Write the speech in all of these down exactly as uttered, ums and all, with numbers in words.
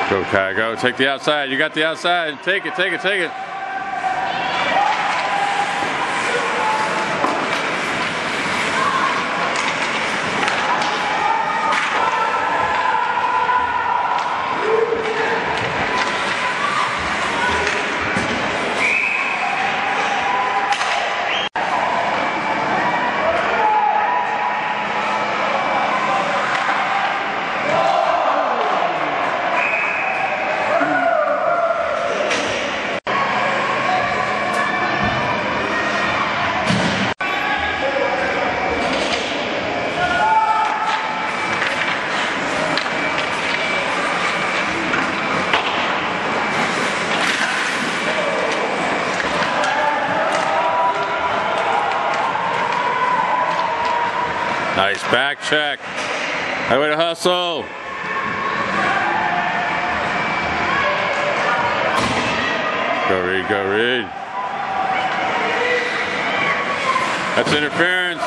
Go, Kai, go. Take the outside. You got the outside. Take it, take it, take it. Nice back check. Highway to hustle. Go Reed, go Reed. That's interference.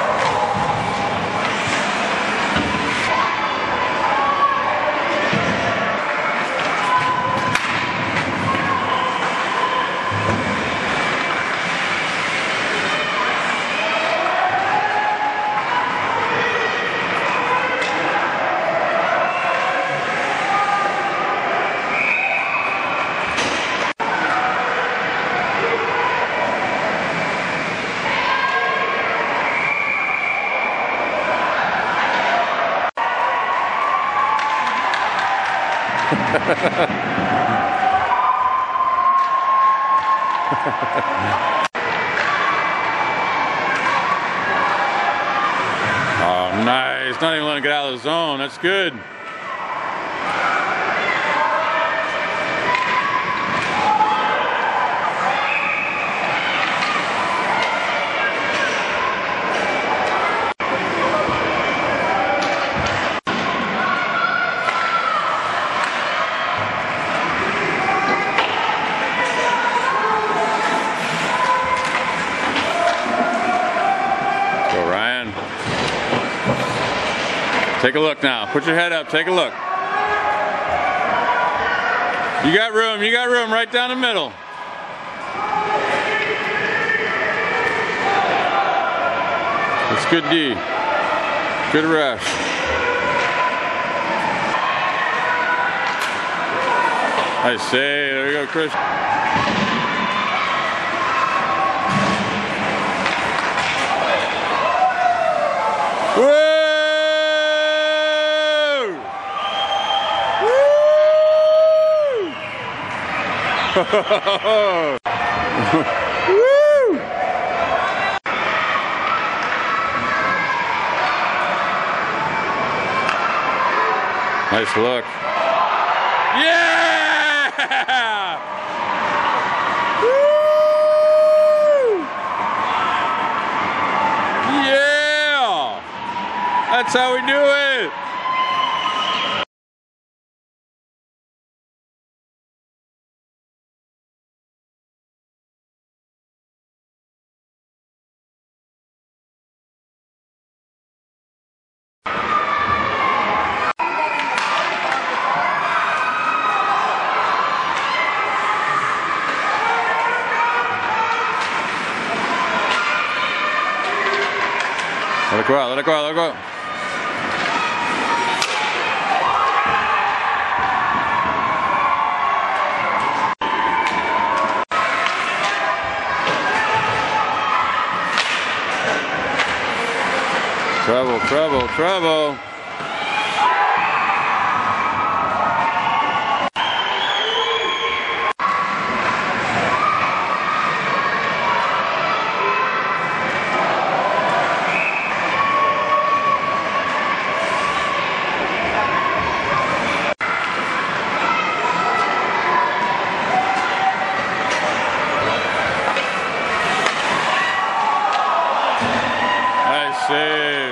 Oh, nice. Not even letting it get out of the zone. That's good. Take a look now. Put your head up. Take a look. You got room. You got room right down the middle. It's good D. Good rush. I say. There you go, Chris. Whoa! Woo! Nice look. Yeah! Woo! Yeah! That's how we do it. Let it go out, let it go out, let it go out. Trouble, trouble, trouble. Save.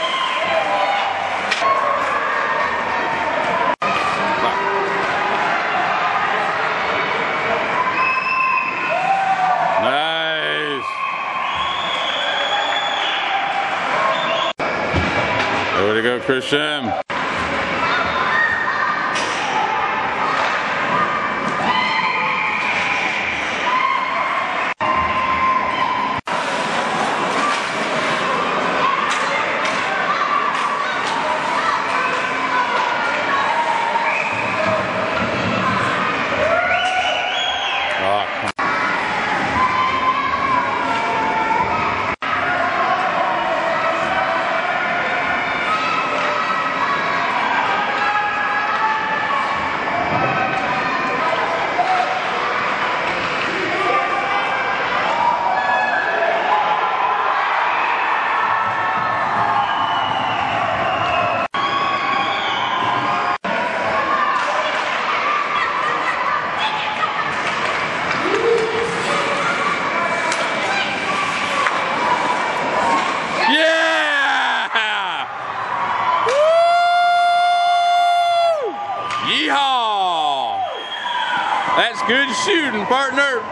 Nice. Way to go, Christian. That's good shooting, partner.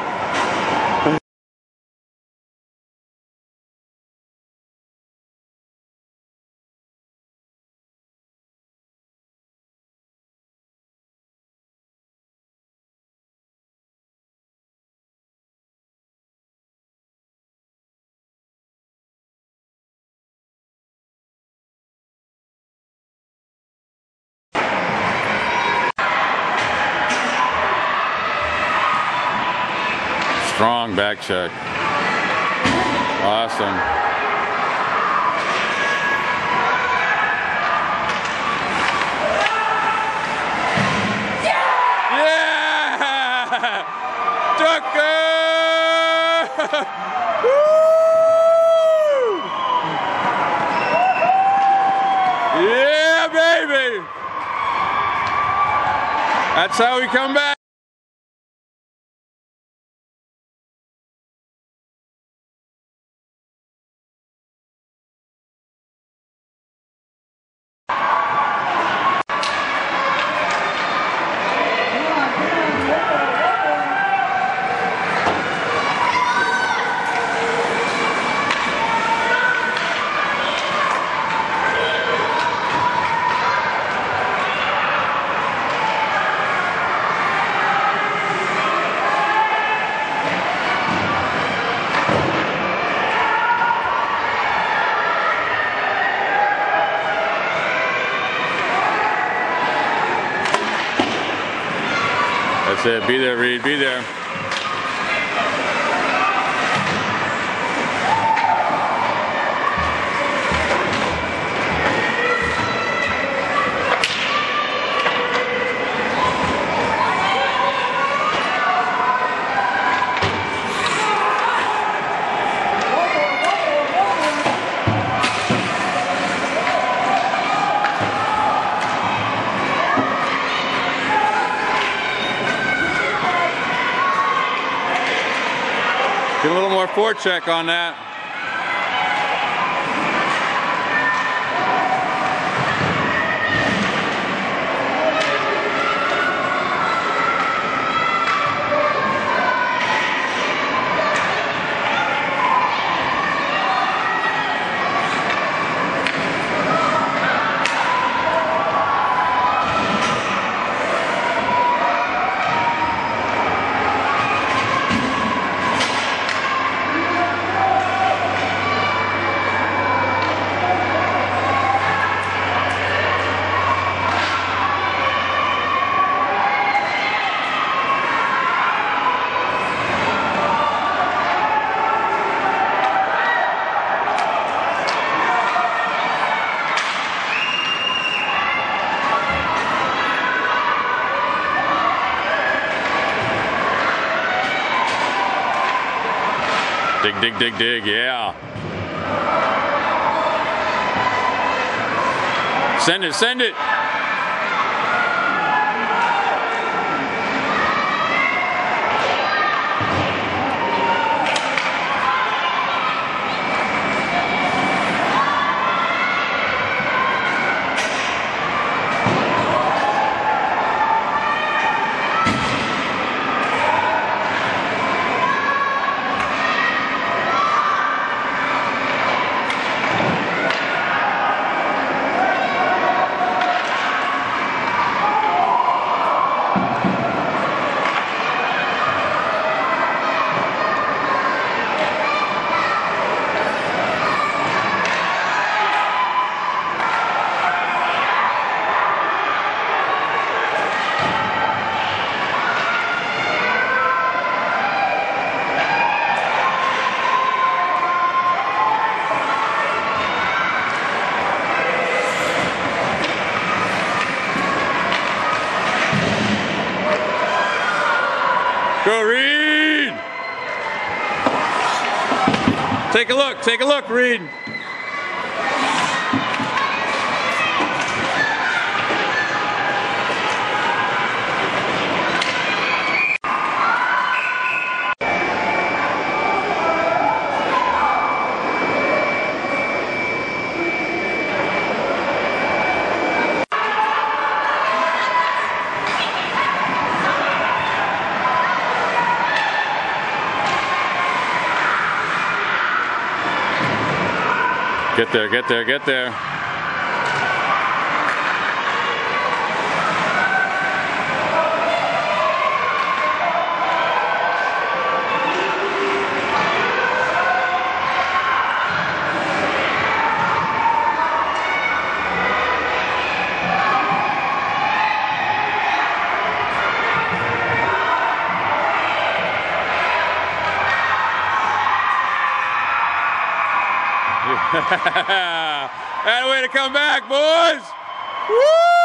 Strong back check. Awesome. Yeah! Tucker! Woo! Yeah, baby! That's how we come back. That's it. Be there, Reed. Be there. Get a little more forecheck on that. Dig, dig, dig, dig, yeah. Send it, send it. Go, Reed! Take a look, take a look, Reed. Get there, get there, get there. And a way to come back, boys. Woo!